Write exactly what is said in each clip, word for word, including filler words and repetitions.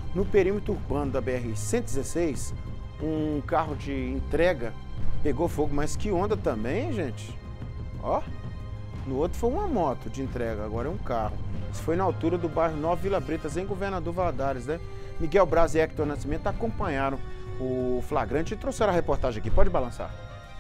No perímetro urbano da B R cento e dezesseis, um carro de entrega pegou fogo, mas que onda também, gente? Ó, no outro foi uma moto de entrega, agora é um carro. Isso foi na altura do bairro Nova Vila Bretas, em Governador Valadares, né? Miguel Braz e Hector Nascimento acompanharam o flagrante e trouxeram a reportagem aqui. Pode balançar.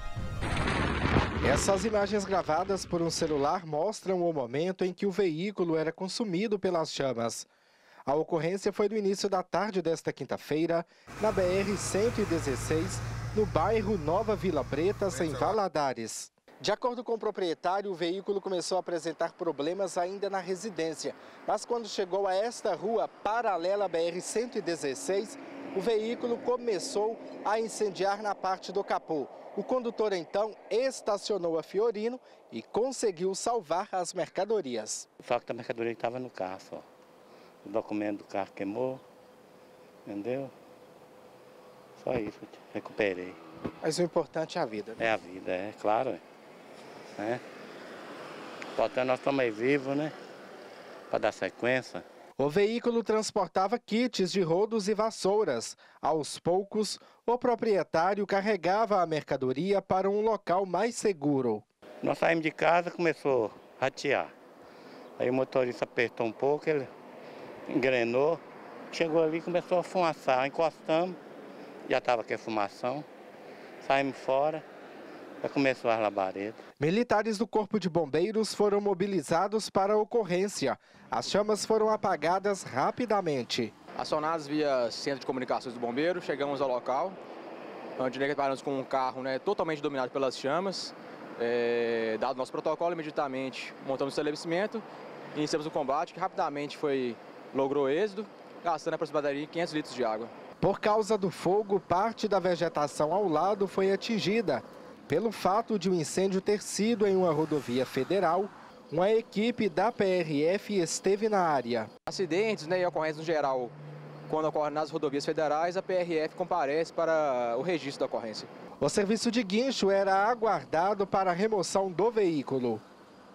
Essas imagens gravadas por um celular mostram o momento em que o veículo era consumido pelas chamas. A ocorrência foi no início da tarde desta quinta-feira, na B R cento e dezesseis, no bairro Nova Vila Bretas, em Valadares. De acordo com o proprietário, o veículo começou a apresentar problemas ainda na residência. Mas quando chegou a esta rua, paralela à B R cento e dezesseis, o veículo começou a incendiar na parte do capô. O condutor, então, estacionou a Fiorino e conseguiu salvar as mercadorias. Só que a mercadoria estava no carro, só. O documento do carro queimou, entendeu? Só isso, recuperei. Mas o importante é a vida, né? É a vida, é claro. É. Importante nós estamos aí vivos, né? Para dar sequência. O veículo transportava kits de rodos e vassouras. Aos poucos, o proprietário carregava a mercadoria para um local mais seguro. Nós saímos de casa, começou a ratear. Aí o motorista apertou um pouco, ele engrenou, chegou ali e começou a fumaçar. Encostamos, já estava aqui a fumação, saímos fora. Já começou as labaredas. Militares do Corpo de Bombeiros foram mobilizados para a ocorrência. As chamas foram apagadas rapidamente. Acionados via Centro de Comunicações do Bombeiro, chegamos ao local, onde deparamos com um carro, né, totalmente dominado pelas chamas. É, dado nosso protocolo, imediatamente montamos o estabelecimento e iniciamos o combate, que rapidamente foi, logrou êxito, gastando aproximadamente quinhentos litros de água. Por causa do fogo, parte da vegetação ao lado foi atingida. Pelo fato de o incêndio ter sido em uma rodovia federal, uma equipe da P R F esteve na área. Acidentes, né, e ocorrências no geral, quando ocorrem nas rodovias federais, a P R F comparece para o registro da ocorrência. O serviço de guincho era aguardado para a remoção do veículo.